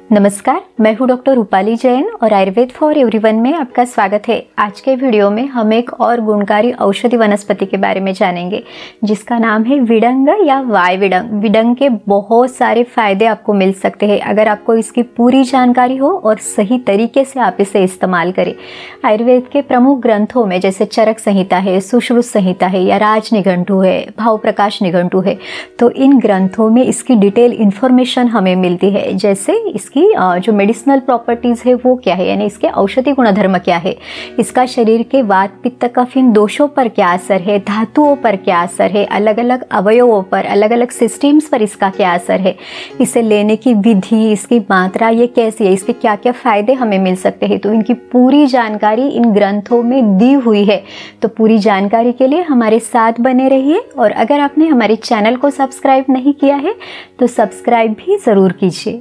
नमस्कार, मैं हूँ डॉक्टर रूपाली जैन और आयुर्वेद फॉर एवरीवन में आपका स्वागत है। आज के वीडियो में हम एक और गुणकारी औषधि वनस्पति के बारे में जानेंगे जिसका नाम है विडंग या वाय विडंग। विडंग के बहुत सारे फायदे आपको मिल सकते हैं अगर आपको इसकी पूरी जानकारी हो और सही तरीके से आप इसे इस्तेमाल करें। आयुर्वेद के प्रमुख ग्रंथों में जैसे चरक संहिता है, सुश्रुत संहिता है या राज निघंटु है, भाव प्रकाश निघंटु है, तो इन ग्रंथों में इसकी डिटेल इन्फॉर्मेशन हमें मिलती है। जैसे इसकी जो मेडिसिनल प्रॉपर्टीज है वो क्या है, यानी इसके औषधि गुणधर्म क्या है, इसका शरीर के वात पित्त कफ इन दोषों पर क्या असर है, धातुओं पर क्या असर है, अलग अलग अवयवों पर, अलग अलग सिस्टम्स पर इसका क्या असर है, इसे लेने की विधि, इसकी मात्रा ये कैसी है, इसके क्या क्या फायदे हमें मिल सकते हैं। तो इनकी पूरी जानकारी इन ग्रंथों में दी हुई है। तो पूरी जानकारी के लिए हमारे साथ बने रहिए और अगर आपने हमारे चैनल को सब्सक्राइब नहीं किया है तो सब्सक्राइब भी ज़रूर कीजिए।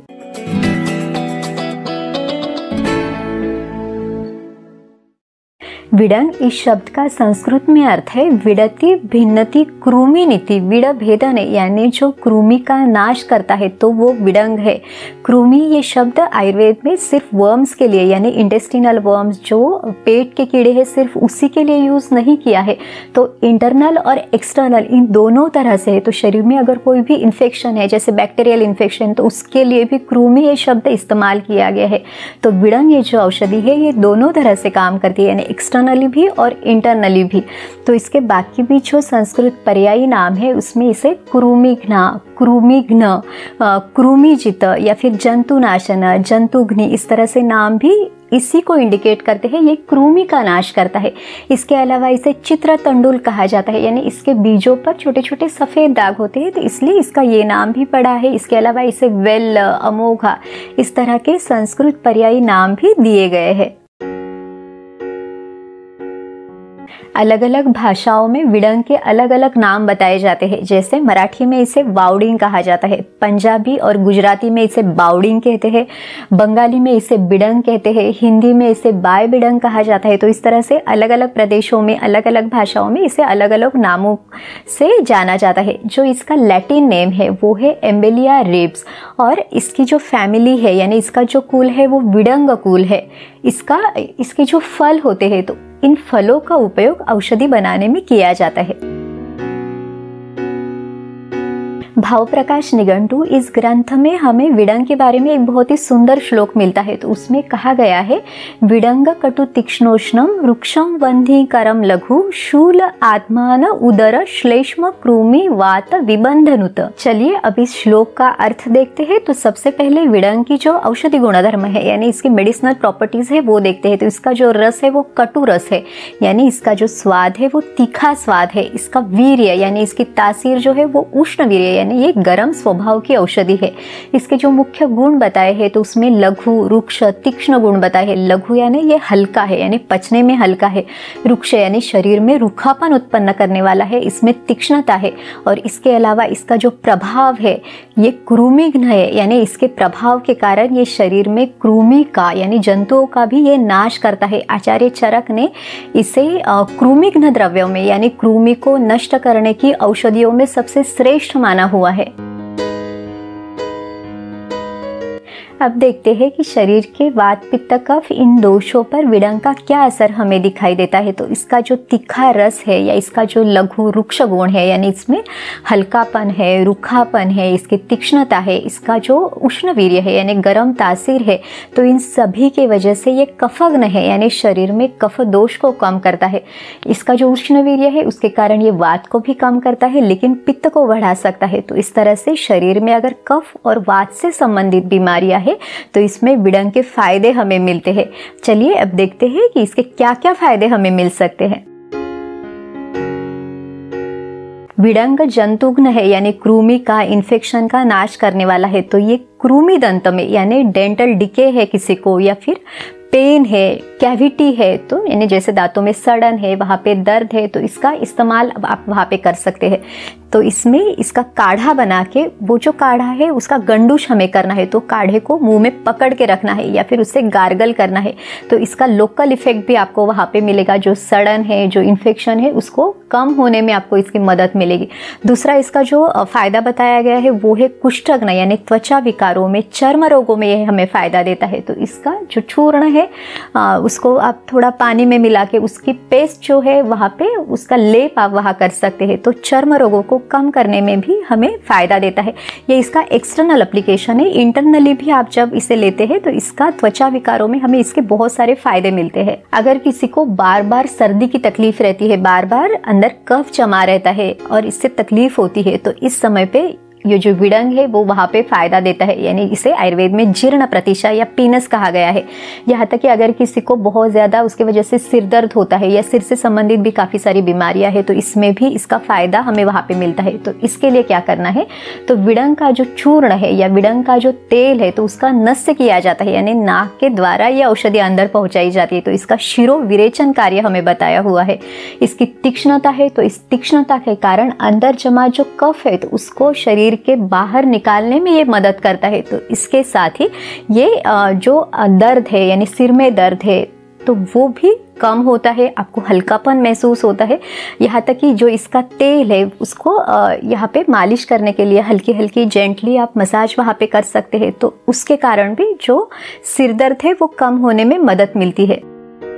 विडंग इस शब्द का संस्कृत में अर्थ है विडति भिन्नति कृमि नीति। विड भेदन यानी जो कृमि का नाश करता है तो वो विडंग है। कृमि ये शब्द आयुर्वेद में सिर्फ वर्म्स के लिए यानी इंटेस्टिनल वर्म्स जो पेट के कीड़े हैं सिर्फ उसी के लिए यूज़ नहीं किया है, तो इंटरनल और एक्सटर्नल इन दोनों तरह से है। तो शरीर में अगर कोई भी इन्फेक्शन है जैसे बैक्टीरियल इन्फेक्शन तो उसके लिए भी कृमि ये शब्द इस्तेमाल किया गया है। तो विडंग ये जो औषधि है ये दोनों तरह से काम करती है, यानी एक्सटर्नली भी और इंटरनली भी। तो इसके बाकी भी जो संस्कृत पर्यायी नाम है उसमें इसे कृमिघ्ना, कृमिघ्न, कृमिजित या फिर जंतुनाशन, जंतुघ्नि इस तरह से नाम भी इसी को इंडिकेट करते हैं। ये कृमि का नाश करता है। इसके अलावा इसे चित्र तंडुल कहा जाता है, यानी इसके बीजों पर छोटे छोटे सफ़ेद दाग होते हैं तो इसलिए इसका ये नाम भी पड़ा है। इसके अलावा इसे वेल, अमोघा इस तरह के संस्कृत पर्यायी नाम भी दिए गए हैं। अलग अलग भाषाओं में विडंग के अलग अलग नाम बताए जाते हैं। जैसे मराठी में इसे वावडिंग कहा जाता है, पंजाबी और गुजराती में इसे बावडिंग कहते हैं, बंगाली में इसे बिडंग कहते हैं, हिंदी में इसे बाय बिडंग कहा जाता है। तो इस तरह से अलग अलग प्रदेशों में अलग अलग भाषाओं में इसे अलग अलग नामों से जाना जाता है। जो इसका लैटिन नेम है वो है एम्बेलिया रेब्स और इसकी जो फैमिली है यानी इसका जो कुल है वो विडंग कुल है। इसके जो फल होते हैं तो इन फलों का उपयोग औषधि बनाने में किया जाता है। भाव प्रकाश निघंटु इस ग्रंथ में हमें विडंग के बारे में एक बहुत ही सुंदर श्लोक मिलता है। तो उसमें कहा गया है विडंग कटु तीक्ष्णोष्णम वृक्षम वंधी करम लघु शूल आत्मान उदर श्लेष्म कृमि वात विबंधनुत। चलिए अब इस श्लोक का अर्थ देखते हैं। तो सबसे पहले विडंग की जो औषधि गुणधर्म है यानी इसकी मेडिसिनल प्रॉपर्टीज है वो देखते हैं। तो इसका जो रस है वो कटु रस है, यानी इसका जो स्वाद है वो तीखा स्वाद है। इसका वीर्य यानी इसकी तासीर जो है वो उष्ण वीर्य यानी ये गर्म स्वभाव की औषधि है। इसके जो मुख्य गुण बताए हैं तो उसमें लघु, रुक्ष, तीक्ष्ण गुण बताए हैं। लघु यानी ये हल्का है यानी पचने में हल्का है, रुक्ष यानी शरीर में रूखापन उत्पन्न करने वाला है, इसमें तीक्ष्णता है और इसके अलावा इसका जो प्रभाव है ये कृमिघ्न है, यानी इसके प्रभाव के कारण ये शरीर में कृमि का यानी जंतुओं का भी ये नाश करता है। आचार्य चरक ने इसे कृमिघ्न द्रव्यों में यानी कृमि को नष्ट करने की औषधियों में सबसे श्रेष्ठ माना हुआ है। अब देखते हैं कि शरीर के वात पित्त कफ इन दोषों पर विडंग का क्या असर हमें दिखाई देता है। तो इसका जो तीखा रस है या इसका जो लघु रुक्ष गुण है यानी इसमें हल्कापन है, रूखापन है, इसकी तीक्ष्णता है, इसका जो उष्ण वीर्य है यानी गर्म तासीर है, तो इन सभी के वजह से ये कफग्न है यानी शरीर में कफ दोष को कम करता है। इसका जो उष्ण वीर्य है उसके कारण ये वात को भी कम करता है लेकिन पित्त को बढ़ा सकता है। तो इस तरह से शरीर में अगर कफ और वात से संबंधित बीमारियां तो इसमें विडंग के फायदे हमें मिलते हैं। चलिए अब देखते हैं कि इसके क्या क्या फायदे हमें मिल सकते हैं। विडंग जंतुघ्न है यानी कृमि का, इन्फेक्शन का नाश करने वाला है। तो ये कृमि दंत में यानी डेंटल डिके है किसी को या फिर पेन है, कैविटी है, तो यानी जैसे दांतों में सड़न है, वहाँ पे दर्द है, तो इसका इस्तेमाल आप वहाँ पे कर सकते हैं। तो इसमें इसका काढ़ा बना के, वो जो काढ़ा है उसका गंडूश हमें करना है, तो काढ़े को मुंह में पकड़ के रखना है या फिर उससे गार्गल करना है। तो इसका लोकल इफेक्ट भी आपको वहाँ पे मिलेगा, जो सड़न है, जो इन्फेक्शन है, उसको कम होने में आपको इसकी मदद मिलेगी। दूसरा इसका जो फ़ायदा बताया गया है वो है कुष्ठग्न यानी त्वचा विकारों में, चर्म रोगों में यह हमें फ़ायदा देता है। तो इसका जो चूर्ण है उसको आप थोड़ा पानी में मिला के उसकी पेस्ट जो है वहाँ पे उसका लेप आप वहाँ कर सकते हैं, तो चर्म रोगों को कम करने में भी हमें फ़ायदा देता है। ये इसका एक्सटर्नल एप्लीकेशन है। इंटरनली भी आप जब इसे लेते हैं तो इसका त्वचा विकारों में हमें इसके बहुत सारे फ़ायदे मिलते हैं। अगर किसी को बार बार सर्दी की तकलीफ रहती है, बार बार अंदर कफ जमा रहता है और इससे तकलीफ होती है, तो इस समय पे ये जो विडंग है वो वहाँ पे फ़ायदा देता है, यानी इसे आयुर्वेद में जीर्ण प्रतिशा या पीनस कहा गया है। यहाँ तक कि अगर किसी को बहुत ज़्यादा उसके वजह से सिर दर्द होता है या सिर से संबंधित भी काफ़ी सारी बीमारियाँ हैं, तो इसमें भी इसका फ़ायदा हमें वहाँ पे मिलता है। तो इसके लिए क्या करना है, तो विडंग का जो चूर्ण है या विडंग का जो तेल है, तो उसका नस्य किया जाता है, यानी नाक के द्वारा ये औषधि अंदर पहुँचाई जाती है। तो इसका शिरो विरेचन कार्य हमें बताया हुआ है। इसकी तीक्ष्णता है, तो इस तीक्ष्णता के कारण अंदर जमा जो कफ है तो उसको शरीर के बाहर निकालने में ये मदद करता है। तो इसके साथ ही ये जो दर्द है यानी सिर में दर्द है तो वो भी कम होता है, आपको हल्कापन महसूस होता है। यहाँ तक कि जो इसका तेल है उसको यहाँ पे मालिश करने के लिए हल्की हल्की जेंटली आप मसाज वहाँ पे कर सकते हैं, तो उसके कारण भी जो सिर दर्द है वो कम होने में मदद मिलती है।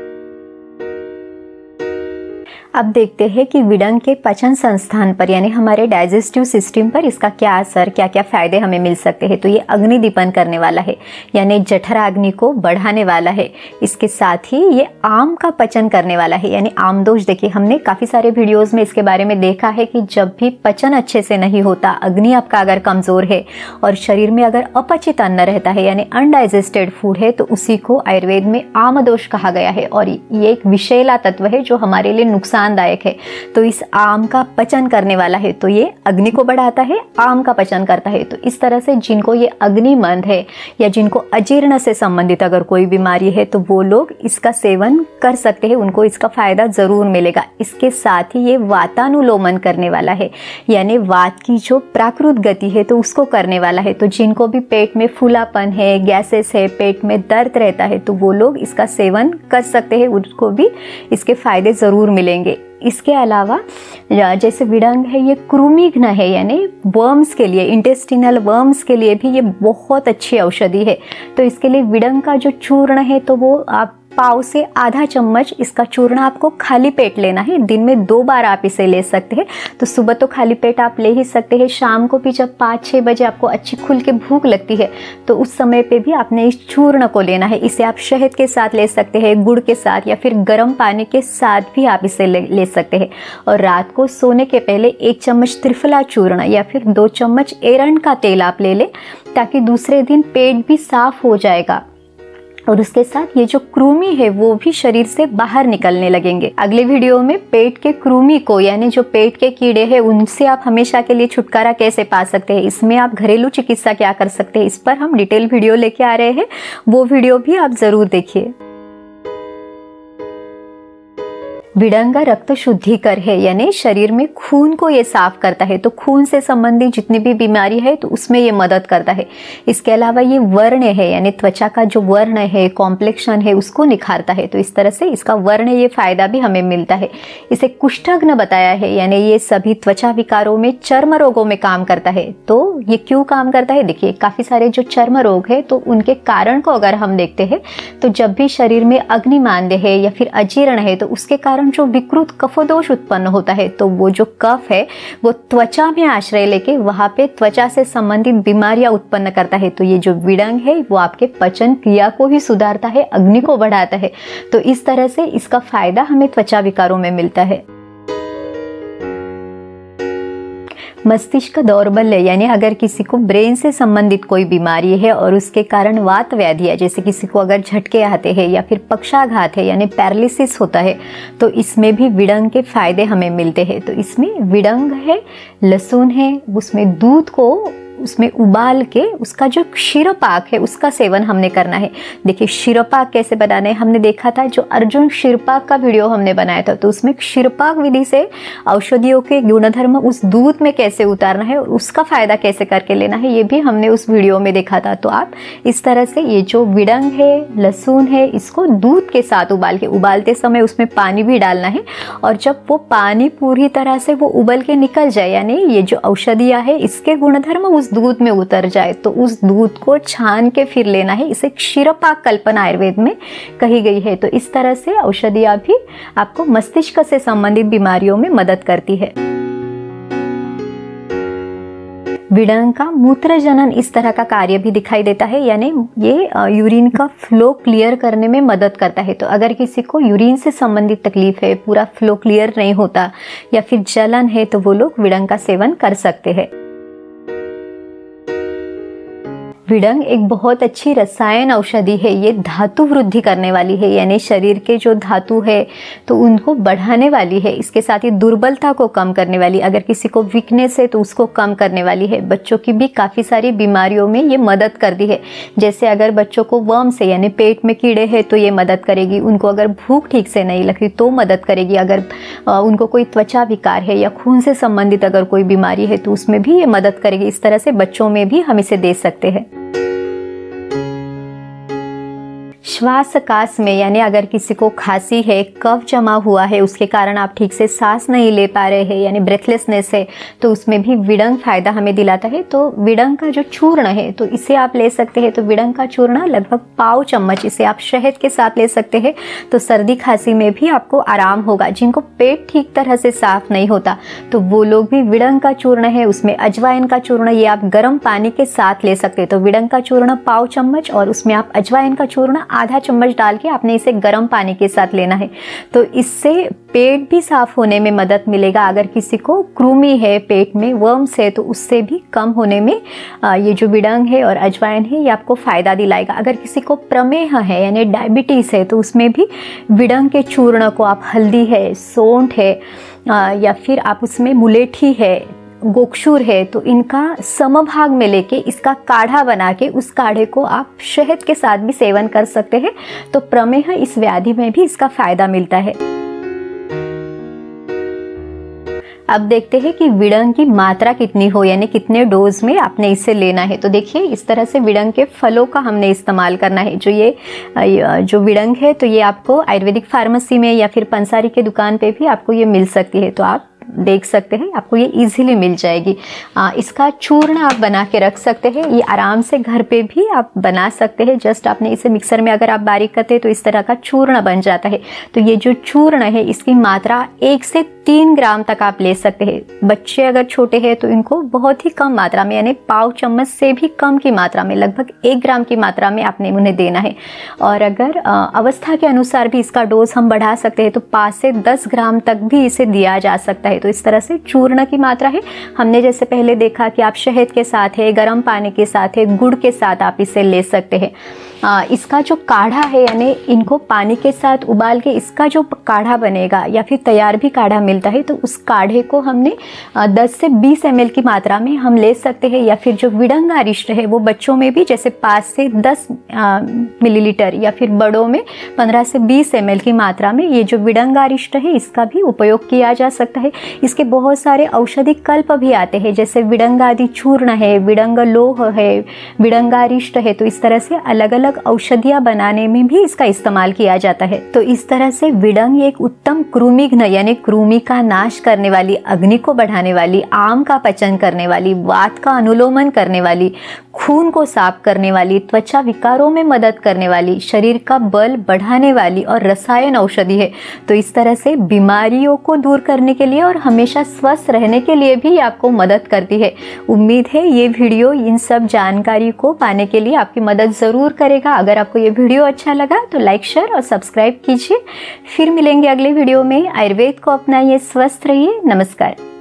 अब देखते हैं कि विडंग के पाचन संस्थान पर यानी हमारे डाइजेस्टिव सिस्टम पर इसका क्या असर, क्या क्या फ़ायदे हमें मिल सकते हैं। तो ये अग्नि दीपन करने वाला है, यानी जठराग्नि को बढ़ाने वाला है। इसके साथ ही ये आम का पचन करने वाला है, यानी आम दोष। देखिए हमने काफ़ी सारे वीडियोज़ में इसके बारे में देखा है कि जब भी पचन अच्छे से नहीं होता, अग्नि आपका अगर कमज़ोर है और शरीर में अगर अपचित अन्न रहता है यानी अनडाइजेस्टेड फूड है, तो उसी को आयुर्वेद में आम दोष कहा गया है। और ये एक विषैला तत्व है जो हमारे लिए नुकसानदायक है। तो इस आम का पचन करने वाला है, तो ये अग्नि को बढ़ाता है, आम का पचन करता है। तो इस तरह से जिनको ये अग्निमंद है या जिनको अजीर्ण से संबंधित अगर कोई बीमारी है तो वो लोग इसका सेवन कर सकते हैं, उनको इसका फायदा जरूर मिलेगा। इसके साथ ही ये वातानुलोमन करने वाला है, यानी वात की जो प्राकृत गति है तो उसको करने वाला है। तो जिनको भी पेट में फूलापन है, गैसेस है, पेट में दर्द रहता है, तो वो लोग इसका सेवन कर सकते हैं, उनको भी इसके फायदे जरूर मिलेंगे। इसके अलावा जैसे विडंग है ये कृमिघ्न है, यानी वर्म्स के लिए, इंटेस्टिनल वर्म्स के लिए भी ये बहुत अच्छी औषधि है। तो इसके लिए विडंग का जो चूर्ण है तो वो आप पाव से आधा चम्मच इसका चूर्ण आपको खाली पेट लेना है। दिन में 2 बार आप इसे ले सकते हैं। तो सुबह तो खाली पेट आप ले ही सकते हैं, शाम को भी जब 5-6 बजे आपको अच्छी खुल के भूख लगती है तो उस समय पे भी आपने इस चूर्ण को लेना है। इसे आप शहद के साथ ले सकते हैं, गुड़ के साथ, या फिर गर्म पानी के साथ भी आप इसे ले सकते हैं। और रात को सोने के पहले 1 चम्मच त्रिफला चूर्ण या फिर 2 चम्मच एरंड का तेल आप ले लें, ताकि दूसरे दिन पेट भी साफ हो जाएगा और उसके साथ ये जो कृमि है वो भी शरीर से बाहर निकलने लगेंगे। अगले वीडियो में पेट के कृमि को, यानी जो पेट के कीड़े हैं उनसे आप हमेशा के लिए छुटकारा कैसे पा सकते हैं, इसमें आप घरेलू चिकित्सा क्या कर सकते हैं, इस पर हम डिटेल वीडियो लेके आ रहे हैं। वो वीडियो भी आप जरूर देखिए। विडंग रक्त शुद्धिकर है, यानी शरीर में खून को ये साफ करता है। तो खून से संबंधित जितनी भी बीमारी है तो उसमें ये मदद करता है। इसके अलावा ये वर्ण है, यानी त्वचा का जो वर्ण है, कॉम्प्लेक्शन है, उसको निखारता है। तो इस तरह से इसका वर्ण, ये फायदा भी हमें मिलता है। इसे कुष्ठग्न बताया है, यानी ये सभी त्वचा विकारों में, चर्म रोगों में काम करता है। तो ये क्यों काम करता है, देखिए काफी सारे जो चर्म रोग है तो उनके कारण को अगर हम देखते हैं तो जब भी शरीर में अग्निमांद्य है या फिर अजीर्ण है तो उसके कारण जो विकृत कफदोष उत्पन्न होता है, तो वो जो कफ है वो त्वचा में आश्रय लेके वहां पे त्वचा से संबंधित बीमारियां उत्पन्न करता है। तो ये जो विडंग है वो आपके पचन क्रिया को ही सुधारता है, अग्नि को बढ़ाता है। तो इस तरह से इसका फायदा हमें त्वचा विकारों में मिलता है। मस्तिष्क दौर्बल्य, यानी अगर किसी को ब्रेन से संबंधित कोई बीमारी है और उसके कारण वात व्याधि है, जैसे किसी को अगर झटके आते हैं या फिर पक्षाघात है यानी पैरालिसिस होता है, तो इसमें भी विडंग के फायदे हमें मिलते हैं। तो इसमें विडंग है, लहसुन है, उसमें दूध को उसमें उबाल के उसका जो क्षीरपाक है उसका सेवन हमने करना है। देखिए क्षीरपाक कैसे बनाना है, हमने देखा था जो अर्जुन क्षीरपाक का वीडियो हमने बनाया था, तो उसमें क्षीरपाक विधि से औषधियों के गुणधर्म उस दूध में कैसे उतारना है और उसका फायदा कैसे करके लेना है, ये भी हमने उस वीडियो में देखा था। तो आप इस तरह से ये जो विडंग है, लहसुन है, इसको दूध के साथ उबाल के, उबालते समय उसमें पानी भी डालना है, और जब वो पानी पूरी तरह से वो उबल के निकल जाए, यानी ये जो औषधियाँ है इसके गुणधर्म उस दूध में उतर जाए, तो उस दूध को छान के फिर लेना है। इसे क्षीरपाक कल्पना आयुर्वेद में कही गई है। तो इस तरह से औषधियाँ भी आपको मस्तिष्क से संबंधित बीमारियों में मदद करती है। विडंग का मूत्र जनन इस तरह का कार्य भी दिखाई देता है, यानी ये यूरिन का फ्लो क्लियर करने में मदद करता है। तो अगर किसी को यूरिन से संबंधित तकलीफ है, पूरा फ्लो क्लियर नहीं होता या फिर जलन है, तो वो लोग विडंग का सेवन कर सकते हैं। विडंग एक बहुत अच्छी रसायन औषधि है। ये धातु वृद्धि करने वाली है, यानी शरीर के जो धातु है तो उनको बढ़ाने वाली है। इसके साथ ही दुर्बलता को कम करने वाली, अगर किसी को वीकनेस है तो उसको कम करने वाली है। बच्चों की भी काफ़ी सारी बीमारियों में ये मदद करती है। जैसे अगर बच्चों को वर्म से यानी पेट में कीड़े हैं तो ये मदद करेगी, उनको अगर भूख ठीक से नहीं लगती तो मदद करेगी, अगर उनको कोई त्वचा विकार है या खून से संबंधित अगर कोई बीमारी है तो उसमें भी ये मदद करेगी। इस तरह से बच्चों में भी हम इसे दे सकते हैं। श्वासकाश में, यानी अगर किसी को खांसी है, कफ जमा हुआ है, उसके कारण आप ठीक से सांस नहीं ले पा रहे हैं, यानी ब्रेथलेसनेस है, तो उसमें भी विडंग फायदा हमें दिलाता है। तो विडंग का जो चूर्ण है तो इसे आप ले सकते हैं। तो विडंग का चूर्ण लगभग पाव चम्मच इसे आप शहद के साथ ले सकते हैं, तो सर्दी खांसी में भी आपको आराम होगा। जिनको पेट ठीक तरह से साफ नहीं होता तो वो लोग भी विडंग का चूर्ण है, उसमें अजवाइन का चूर्ण, ये आप गर्म पानी के साथ ले सकते हैं। तो विडंग का चूर्ण पाव चम्मच और उसमें आप अजवाइन का चूर्ण आधा चम्मच डाल के आपने इसे गर्म पानी के साथ लेना है। तो इससे पेट भी साफ होने में मदद मिलेगा। अगर किसी को कृमि है पेट में, वर्म्स है, तो उससे भी कम होने में ये जो विडंग है और अजवाइन है ये आपको फायदा दिलाएगा। अगर किसी को प्रमेह है यानी डायबिटीज है तो उसमें भी विडंग के चूर्ण को आप हल्दी है, सौंठ है, या फिर आप उसमें मुलेठी है, गोक्षूर है, तो इनका समभाग में लेके इसका काढ़ा बना के उस काढ़े को आप शहद के साथ भी सेवन कर सकते हैं। तो प्रमेह इस व्याधि में भी इसका फायदा मिलता है। अब देखते हैं कि विडंग की मात्रा कितनी हो, यानी कितने डोज में आपने इसे लेना है। तो देखिए इस तरह से विडंग के फलों का हमने इस्तेमाल करना है। जो विडंग है तो ये आपको आयुर्वेदिक फार्मेसी में या फिर पंसारी के दुकान पे भी आपको ये मिल सकती है, तो आप देख सकते हैं, आपको ये इजीली मिल जाएगी। इसका चूर्ण आप बना के रख सकते हैं, ये आराम से घर पे भी आप बना सकते हैं। जस्ट आपने इसे मिक्सर में अगर आप बारीक करते हैं तो इस तरह का चूर्ण बन जाता है। तो ये जो चूर्ण है इसकी मात्रा 1 से 3 ग्राम तक आप ले सकते हैं। बच्चे अगर छोटे हैं तो इनको बहुत ही कम मात्रा में, यानी पाव चम्मच से भी कम की मात्रा में, लगभग 1 ग्राम की मात्रा में आपने उन्हें देना है। और अगर अवस्था के अनुसार भी इसका डोज हम बढ़ा सकते हैं तो 5 से 10 ग्राम तक भी इसे दिया जा सकता है। तो इस तरह से चूर्ण की मात्रा है। हमने जैसे पहले देखा कि आप शहद के साथ है, गर्म पानी के साथ है, गुड़ के साथ आप इसे ले सकते हैं। इसका जो काढ़ा है, यानी इनको पानी के साथ उबाल के इसका जो काढ़ा बनेगा या फिर तैयार भी काढ़ा मिलता है, तो उस काढ़े को हमने 10 से 20 ml की मात्रा में हम ले सकते हैं। या फिर जो विडंग अरिष्ट है वो बच्चों में भी जैसे 5 से 10 मिलीलीटर, या फिर बड़ों में 15 से 20 ml की मात्रा में ये जो विडंग अरिष्ट है इसका भी उपयोग किया जा सकता है। इसके बहुत सारे औषधि कल्प भी आते हैं, जैसे विडंगादि चूर्ण है, विडंग लोह है, विडंगारिष्ट है। तो इस तरह से अलग अलग औषधियां बनाने में भी इसका इस्तेमाल किया जाता है। तो इस तरह से विडंग एक उत्तम कृमिघ्न यानी कृमि का नाश करने वाली, अग्नि को बढ़ाने वाली, आम का पचन करने वाली, वात का अनुलोमन करने वाली, खून को साफ करने वाली, त्वचा विकारों में मदद करने वाली, शरीर का बल बढ़ाने वाली और रसायन औषधि है। तो इस तरह से बीमारियों को दूर करने के लिए और हमेशा स्वस्थ रहने के लिए भी आपको मदद करती है। उम्मीद है ये वीडियो इन सब जानकारी को पाने के लिए आपकी मदद ज़रूर करेगा। अगर आपको ये वीडियो अच्छा लगा तो लाइक, शेयर और सब्सक्राइब कीजिए। फिर मिलेंगे अगले वीडियो में। आयुर्वेद को अपनाइए, स्वस्थ रहिए। नमस्कार।